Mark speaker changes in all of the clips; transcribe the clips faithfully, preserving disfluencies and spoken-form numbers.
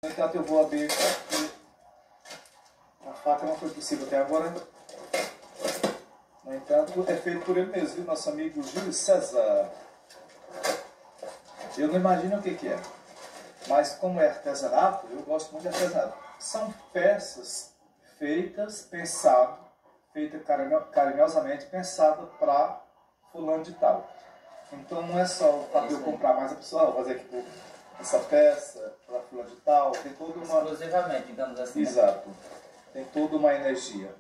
Speaker 1: No entanto, eu vou abrir porque a faca não foi possível até agora. No entanto, é feito por ele mesmo, viu? Nosso amigo Júlio César. Eu não imagino o que, que é, mas como é artesanato, eu gosto muito de artesanato. São peças feitas, pensado, feitas carinhosamente, pensadas para fulano de tal. Então não é só para eu comprar, mas a pessoa vai fazer aqui essa peça para fulano de tal, tem toda uma...
Speaker 2: Exclusivamente, digamos assim.
Speaker 1: Exato. Tem toda uma energia.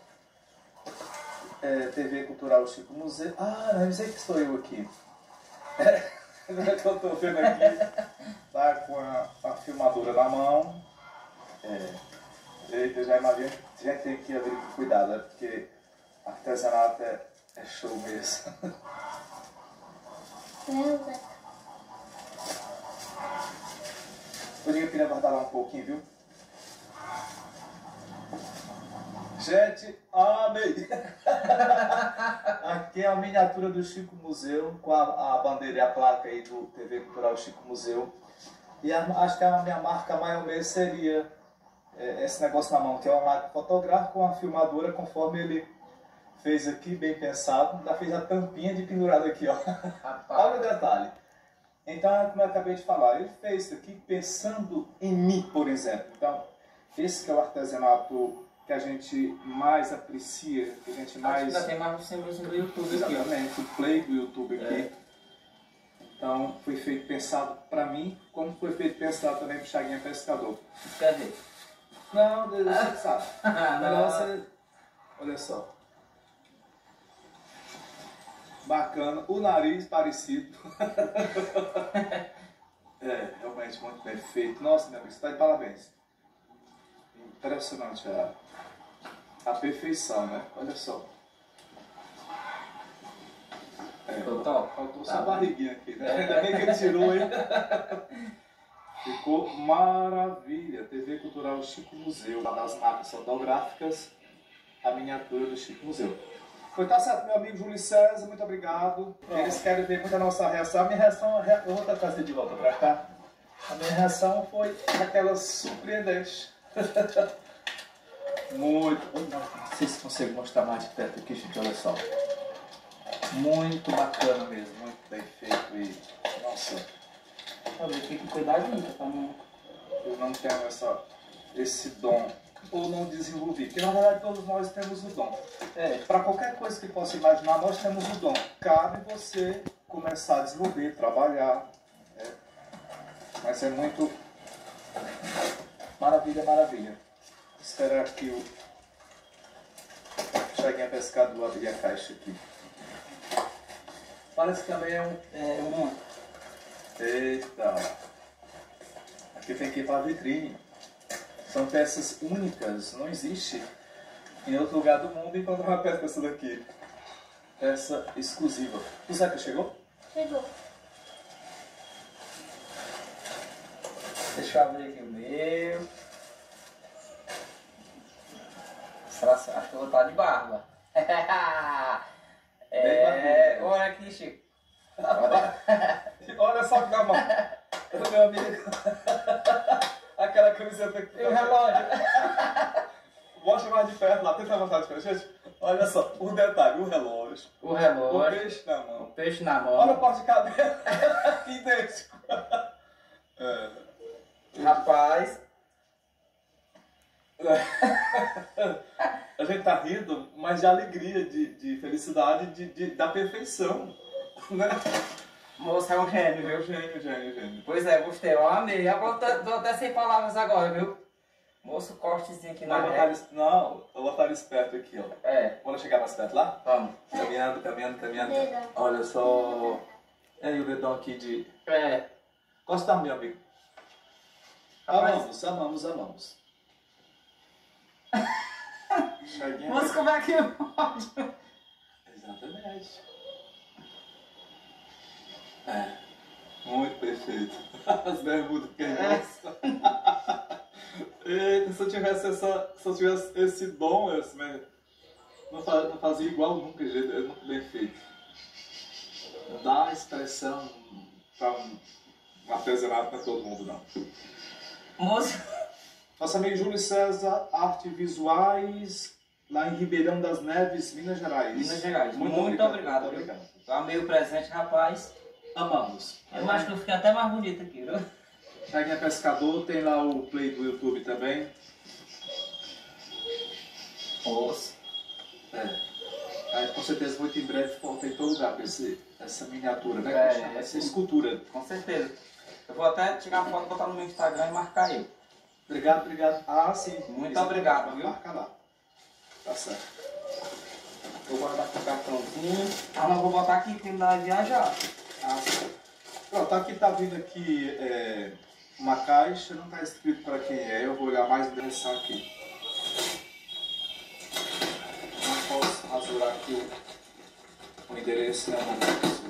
Speaker 1: É, T V Cultural Chico Museu. Ah, não sei que sou eu aqui. É, não é que eu estou vendo aqui. Tá com a, a filmadora na mão. É, eita, eu já imagino que já tem que abrir com cuidado, né? Porque artesanato é, é show mesmo. Eu queria guardar lá um pouquinho, viu? Gente, amei! Aqui é a miniatura do Chico Museu, com a, a bandeira e a placa aí do T V Cultural Chico Museu. E a, acho que a minha marca maior mesmo seria é, esse negócio na mão, que é uma máquina fotográfica com uma filmadora, conforme ele fez aqui, bem pensado. Ainda fez a tampinha de pendurado aqui, ó. Olha o detalhe. Então, como eu acabei de falar, ele fez isso aqui pensando em mim, por exemplo. Então, esse que é o artesanato que a gente mais aprecia, que a gente mais...
Speaker 2: Ainda tem mais símbolos do YouTube aqui.
Speaker 1: Exatamente, o play do YouTube aqui. É. Então, foi feito pensado para mim, como foi feito pensado também para o Chaguinha Pescador.
Speaker 2: Quer ver?
Speaker 1: Não, deixa que sabe.
Speaker 2: Ah,
Speaker 1: não. Você... Olha só. Bacana. O nariz parecido. É, realmente muito bem feito. Nossa, meu amigo, você está de parabéns. Impressionante a, a perfeição, né? Olha só. É,
Speaker 2: Total.
Speaker 1: Faltou só a barriguinha aqui, né? Ainda bem que ele tirou, hein? Ficou maravilha. T V Cultural Chico Museu. Uma das marcas fotográficas, a miniatura do Chico Museu. Foi, tá certo, meu amigo Júlio César, muito obrigado. Pronto. Eles querem ver muito a nossa reação. A minha reação, eu vou tentar trazer de volta pra cá. A minha reação foi aquela surpreendente. Muito. Não sei se consigo mostrar mais de perto aqui, gente, olha só. Muito bacana mesmo, muito bem feito e... Nossa.
Speaker 2: Tem que cuidar muito pra não...
Speaker 1: Eu não tenho essa, esse dom, ou não desenvolvi, porque na verdade todos nós temos o dom. É, para qualquer coisa que possa imaginar, nós temos o dom. Cabe você começar a desenvolver, trabalhar. É. Mas é muito... Maravilha, maravilha. Esperar que o Chaguinha Pescador abrir a caixa aqui. Parece que também é um...
Speaker 2: É uma...
Speaker 1: Eita! Aqui tem que ir para a vitrine. São peças únicas, não existe em outro lugar do mundo encontrar uma peça dessa daqui. Peça exclusiva. O Zeca chegou?
Speaker 3: Chegou.
Speaker 2: Deixa eu abrir aqui o meu. Acho que eu vou estar de barba. É... Olha aqui, Chico.
Speaker 1: Olha só que dá mão. Meu amigo. Aquela camiseta aqui.
Speaker 2: E o relógio?
Speaker 1: Mostra mais de perto lá, tenta mostrar de perto. Gente, olha só, o detalhe, o relógio.
Speaker 2: O relógio.
Speaker 1: O peixe na mão.
Speaker 2: O peixe na mão.
Speaker 1: Olha a parte de cabelo. Idêntico. É.
Speaker 2: Rapaz.
Speaker 1: A gente tá rindo, mas de alegria, de, de felicidade, de, de, da perfeição. Né?
Speaker 2: Moço, é um gênio,
Speaker 1: É
Speaker 2: viu?
Speaker 1: um gênio, gênio, gênio.
Speaker 2: Pois é, gostei, eu amei. Agora tô, tô até sem palavras agora, viu? Moço, cortezinho aqui na
Speaker 1: botar es... Não, eu vou botar esperto aqui, ó.
Speaker 2: É.
Speaker 1: Bora chegar mais perto lá?
Speaker 2: Vamos.
Speaker 1: Caminhando, caminhando, caminhando.
Speaker 3: Dedão.
Speaker 1: Olha só. É, e o dedão aqui de...
Speaker 2: É.
Speaker 1: Gostamos, meu amigo.
Speaker 2: Rapaz.
Speaker 1: Amamos, amamos, amamos. Chaguinha.
Speaker 2: Moço, como é que pode?
Speaker 1: Exatamente. É. Muito perfeito. As bermudas que é. Eita, se eu tivesse essa. Se eu tivesse esse dom, esse, né? Não fazia, não fazia igual nunca, gente. É muito bem feito. Dá expressão para um artesanato para todo mundo, não.
Speaker 2: Moço.
Speaker 1: Nosso amigo Júlio César, Arte Visuais, lá em Ribeirão das Neves, Minas Gerais.
Speaker 2: Minas Gerais.
Speaker 1: Muito,
Speaker 2: Muito
Speaker 1: obrigado.
Speaker 2: obrigado.
Speaker 1: Muito
Speaker 2: viu?
Speaker 1: obrigado.
Speaker 2: Eu amei o presente, rapaz.
Speaker 1: Amamos.
Speaker 2: Eu acho que eu fiquei até mais bonito aqui, viu?
Speaker 1: Quem é pescador, tem lá o play do YouTube também.
Speaker 2: Moço.
Speaker 1: É. Aí, com certeza, muito em breve, volta em todo lugar com esse, essa miniatura, né?
Speaker 2: É,
Speaker 1: que chama, essa escultura.
Speaker 2: Com certeza. Eu vou até tirar uma foto, botar no meu Instagram e marcar eu.
Speaker 1: Obrigado, obrigado. Ah, sim.
Speaker 2: Muito
Speaker 1: Exatamente.
Speaker 2: obrigado, viu?
Speaker 1: Marca lá. Tá certo.
Speaker 2: Vou guardar aqui o cartãozinho. Ah, não, vou botar aqui porque não dá de viajar.
Speaker 1: Ah, sim. Pronto, aqui tá vindo aqui é, uma caixa, não tá escrito para quem é. Eu vou olhar mais e pensar aqui. Não posso rasurar aqui o, o endereço, né?